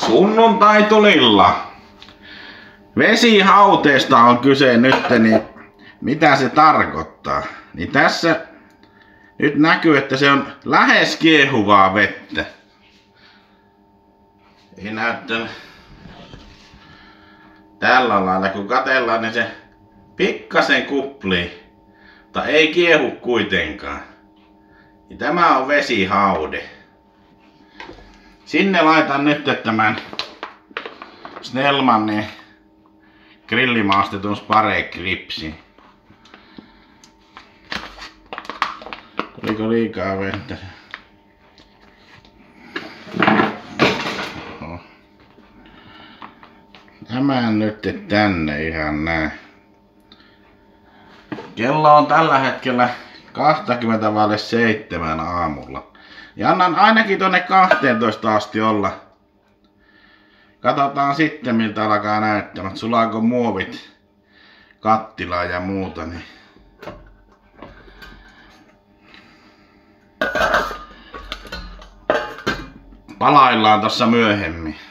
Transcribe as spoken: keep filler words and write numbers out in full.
Sunnuntaitulilla. Vesihauteesta on kyse nyt, niin mitä se tarkoittaa? Niin tässä nyt näkyy, että se on lähes kiehuvaa vettä. Ei näyttää tällä lailla, kun katsellaan, niin se pikkasen kuplii, mutta ei kiehu kuitenkaan. Ja tämä on vesihaude. Sinne laitan nyt tämän Snellmanin grillimaastetun Spare-Gripsin. Tuliko liikaa vettä? Oho. Tämän nyt tänne ihan näin. Kello on tällä hetkellä kaksikymmentä vaille seitsemän aamulla. Ja annan ainakin tonne kahteentoista asti olla. Katsotaan sitten miltä alkaa näyttämään. Sulaako muovit kattilaa ja muuta. Niin. Palaillaan tossa myöhemmin.